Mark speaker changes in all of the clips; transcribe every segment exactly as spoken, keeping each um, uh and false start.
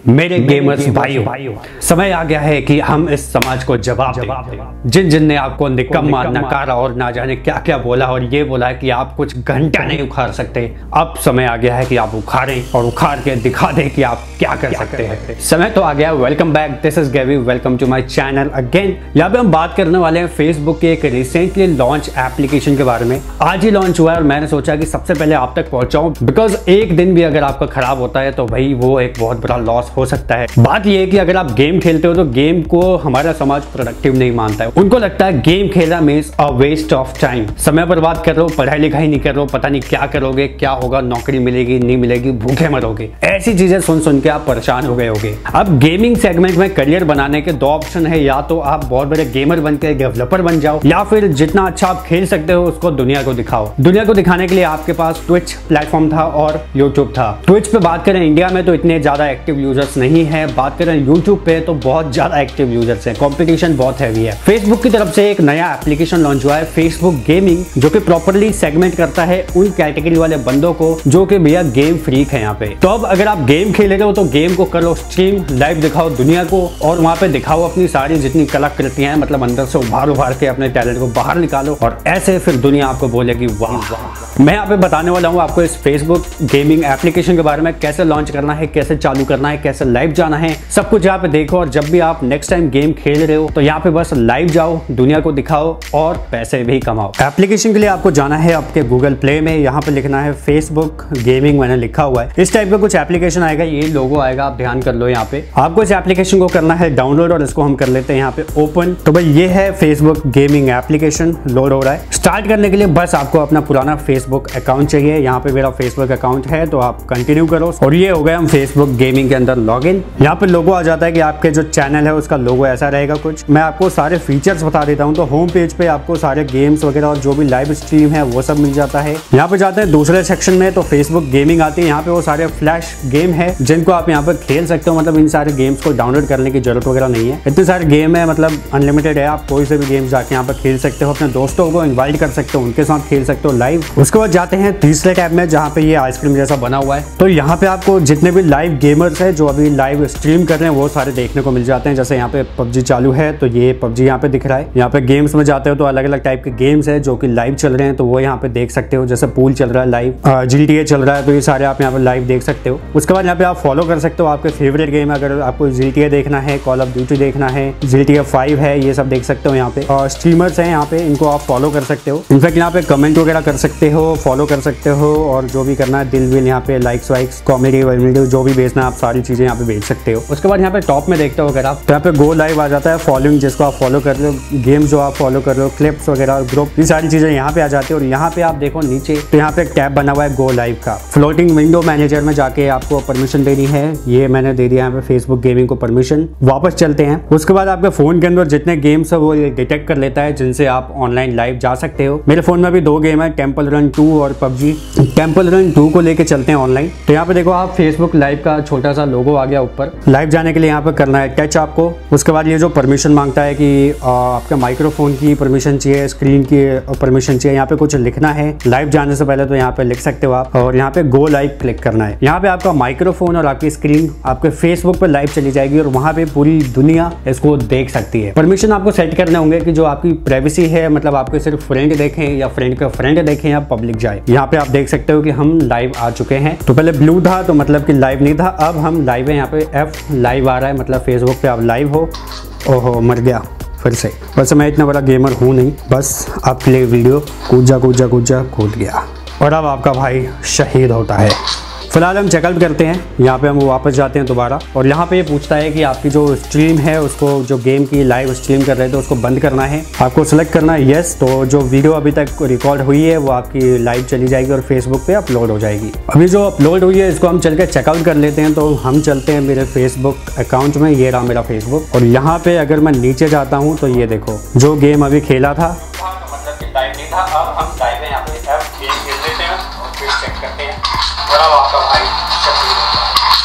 Speaker 1: मेरे गेमर्स भाइयों, समय आ गया है कि हम इस समाज को जवाब दें। जिन जिन ने आपको निकम्मा, नकारा और ना जाने क्या क्या बोला और ये बोला है कि आप कुछ घंटा नहीं उखाड़ सकते, अब समय आ गया है कि आप उखाड़ें और उखाड़ के दिखा दें कि आप क्या कर सकते हैं। समय तो आ गया। Welcome back, this is Gavy, welcome to my channel again. यहाँ पे हम बात करने वाले हैं फेसबुक के एक रिसेंटली लॉन्च एप्लीकेशन के बारे में। आज ही लॉन्च हुआ है और मैंने सोचा कि सबसे पहले आप तक पहुंचाऊं, बिकॉज एक दिन भी अगर आपका खराब होता है तो भाई वो एक बहुत बड़ा लॉस हो सकता है। बात यह है कि अगर आप गेम खेलते हो तो गेम को हमारा समाज प्रोडक्टिव नहीं मानता है। उनको लगता है गेम खेलना means a waste of time, समय बर्बाद कर रहे हो, पढ़ाई लिखाई नहीं कर रहे हो, पता नहीं क्या करोगे, क्या होगा, नौकरी मिलेगी नहीं मिलेगी, भूखे मरोगे, ऐसी चीजें सुन सुन के आप परेशान हो गए होगे। अब गेमिंग सेगमेंट में करियर बनाने के दो ऑप्शन है, या तो आप बहुत बड़े गेमर बन के डेवलपर बन जाओ, या फिर जितना अच्छा आप खेल सकते हो उसको दुनिया को दिखाओ। दुनिया को दिखाने के लिए आपके पास ट्विच प्लेटफॉर्म था और यूट्यूब था। ट्विच पे बात करें इंडिया में तो इतने ज्यादा एक्टिव यूजर्स नहीं है, बात करें यूट्यूब पे तो बहुत ज्यादा एक्टिव यूजर्स है, कंपटीशन बहुत हैवी है। फेसबुक की तरफ से एक नया एप्लीकेशन लॉन्च हुआ है, फेसबुक गेमिंग, जो कि प्रॉपर्ली सेगमेंट करता है उन कैटेगरी वाले बंदों को जो कि भैया गेम फ्रीक है यहाँ पे। तो अब अगर आप गेम खेल रहे हो तो गेम को करो स्ट्रीम, लाइव दिखाओ दुनिया को और वहां पे दिखाओ अपनी सारी जितनी कलाकृतियां हैं, मतलब अंदर से उभार उभार के अपने टैलेंट को बाहर निकालो और ऐसे फिर दुनिया आपको बोलेगी वाह वाह। मैं यहाँ पे बताने वाला हूँ आपको इस फेसबुक गेमिंग एप्लीकेशन के बारे में, कैसे लॉन्च करना है, कैसे चालू करना है, कैसे लाइव जाना है, सब कुछ यहाँ पे देखो। और जब भी आप नेक्स्ट टाइम गेम खेल रहे हो तो यहाँ पे बस लाइव जाओ, दुनिया को दिखाओ और पैसे भी कमाओ। एप्लीकेशन के लिए आपको जाना है आपके गूगल प्ले में, यहाँ पे लिखना है फेसबुक गेमिंग, मैंने लिखा हुआ है। इस टाइप का कुछ एप्लीकेशन आएगा, ये लोगो आएगा, आप ध्यान कर लो। यहाँ पे आपको इस एप्लीकेशन को करना है डाउनलोड और इसको हम कर लेते हैं यहाँ पे ओपन। तो भाई ये है फेसबुक गेमिंग एप्लीकेशन, लोड हो रहा है। स्टार्ट करने के लिए बस आपको अपना पुराना फेसबुक अकाउंट चाहिए। यहाँ पे मेरा फेसबुक अकाउंट है तो आप कंटिन्यू करो और ये हो गया हम फेसबुक गेमिंग के अंदर लॉग इन। यहाँ पे लोगो आ जाता है कि आपके जो चैनल है उसका लोगो ऐसा रहेगा कुछ। मैं आपको सारे फीचर्स बता देता हूँ। तो होम पेज पे आपको सारे गेम्स वगैरह और जो भी लाइव स्ट्रीम है वो सब मिल जाता है। यहाँ पे जाते हैं दूसरे सेक्शन में तो फेसबुक गेमिंग आती है। यहाँ पे वो सारे फ्लैश गेम है जिनको आप यहाँ पे खेल सकते हो, मतलब इन सारे गेम्स को डाउनलोड करने की जरूरत वगैरह नहीं है, इतने सारे गेम है, मतलब अनलिमिटेड है। आप कोई से भी गेम जाके यहाँ पे खेल सकते हो, अपने दोस्तों को इन्वाइट कर सकते हो, उनके साथ खेल सकते हो लाइव। उसके बाद जाते हैं तीसरे टैब में जहाँ पे ये आइसक्रीम जैसा बना हुआ है। तो यहाँ पे आपको जितने भी लाइव गेमर्स है जो अभी लाइव स्ट्रीम कर रहे हैं वो सारे देखने को मिल जाते हैं। जैसे यहाँ पे पबजी चालू है तो ये पबजी यहाँ पे दिख रहा है। यहाँ पे गेम्स में जाते हो तो अलग अलग टाइप के गेम्स है जो कि लाइव चल रहे हैं, तो वो यहाँ पे देख सकते हो। जैसे पूल चल रहा है लाइव, जीटीए चल रहा है, तो ये सारे आप यहाँ पे लाइव देख सकते हो। उसके बाद यहाँ पे आप फॉलो कर सकते हो आपके फेवरेट गेम, अगर आपको जीटीए देखना है, कॉल ऑफ ड्यूटी देखना है, जीटीए फाइव है, ये सब देख सकते हो यहाँ पे। और स्ट्रीमर्स हैं यहाँ पे, इनको आप फॉलो कर सकते हो। इनफैक्ट यहाँ पे कमेंट वगैरह कर सकते हो, फॉलो कर सकते हो और जो भी करना है दिल विल, यहाँ पे लाइक्स वाइक्स, कॉमेडी वॉमेडी जो भी बेचना है आप सारी चीजें यहाँ पे बेच सकते हो। उसके बाद यहाँ पे टॉप में देखते हो अगर आप तो यहाँ पे गो लाइव आ जाता है, फॉलोइंग जिसको आप फॉलो कर रहे हो, गेम जो आप फॉलो कर रहे हो, क्लिप्स वगैरह, ग्रुप, ये सारी चीजें यहाँ पे आ जाती है। और यहाँ पे आप देखो नीचे तो यहाँ पे एक टैब बना हुआ है गो लाइव का। फ्लोटिंग विंडो मैनेजर में जाके आपको परमिशन देनी है, ये मैंने दे दिया यहाँ पे फेसबुक गेमिंग को परमिशन। वापस चलते हैं। उसके बाद आपके फोन के अंदर जितने गेम्स है वो डिटेक्ट कर लेता है जिनसे आप ऑनलाइन लाइव जा सकते हो। मेरे फोन में भी दो गेम है, टेम्पल रन टू और पबजी। टेम्पल रन टू को लेके चलते हैं ऑनलाइन। तो यहाँ पे देखो आप फेसबुक लाइव का छोटा सा लोगो आ गया ऊपर। लाइव जाने के लिए यहाँ पे करना है टच आपको। उसके बाद ये जो परमिशन मांगता है कि आपके माइक्रोफोन की परमिशन चाहिए, स्क्रीन की परमिशन चाहिए, यहाँ पे कुछ लिखना है लाइव जाने से पहले, तो यहाँ पे लिख सकते हो आप। और यहाँ पे गो लाइव क्लिक करना है। यहाँ पे आपका माइक्रोफोन और आपकी स्क्रीन आपके फेसबुक पे लाइव चली जाएगी और वहां पे पूरी दुनिया इसको देख सकती है। परमिशन आपको सेट करने होंगे कि जो आपकी प्राइवेसी है, मतलब आपके सिर्फ फ्रेंड देखें या फ्रेंड के फ्रेंड देखें या पब्लिक जाए। यहाँ पे आप देख सकते हो कि हम लाइव आ चुके हैं। तो पहले ब्लू था तो मतलब कि लाइव नहीं था, अब हम लाइव है। यहाँ पे एफ लाइव आ रहा है, मतलब फेसबुक पे आप लाइव हो। ओहो मर गया फिर से। वैसे मैं इतना बड़ा गेमर हूँ नहीं, बस आपके लिए वीडियो कूदा कूदा कूदा कूद गया और अब आपका भाई शहीद होता है। फिलहाल हम चेकआउट करते हैं। यहाँ पे हम वापस जाते हैं दोबारा और यहाँ पे ये पूछता है कि आपकी जो स्ट्रीम है उसको, जो गेम की लाइव स्ट्रीम कर रहे थे उसको बंद करना है। आपको सेलेक्ट करना है यस। तो जो वीडियो अभी तक रिकॉर्ड हुई है वो आपकी लाइव चली जाएगी और फेसबुक पे अपलोड हो जाएगी। अभी जो अपलोड हुई है इसको हम चल के चेकआउट कर लेते हैं। तो हम चलते हैं मेरे फेसबुक अकाउंट में, ये रहा मेरा फेसबुक। और यहाँ पे अगर मैं नीचे जाता हूँ तो ये देखो जो गेम अभी खेला था, मतलब कि लाइव नहीं था, अब हम लाइव है। यहाँ पे गेम खेल लेते हैं और फिर चेक करते हैं।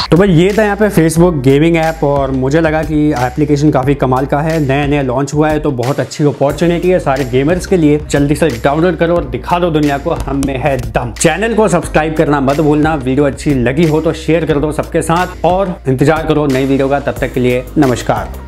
Speaker 1: तो भाई ये था यहाँ पे फेसबुक गेमिंग ऐप, और मुझे लगा कि एप्लीकेशन काफ़ी कमाल का है, नया नया लॉन्च हुआ है, तो बहुत अच्छी अपॉर्चुनिटी है सारे गेमर्स के लिए। जल्दी से डाउनलोड करो और दिखा दो दुनिया को हम में है दम। चैनल को सब्सक्राइब करना मत भूलना, वीडियो अच्छी लगी हो तो शेयर कर दो सबके साथ, और इंतजार करो नई वीडियो का। तब तक के लिए नमस्कार।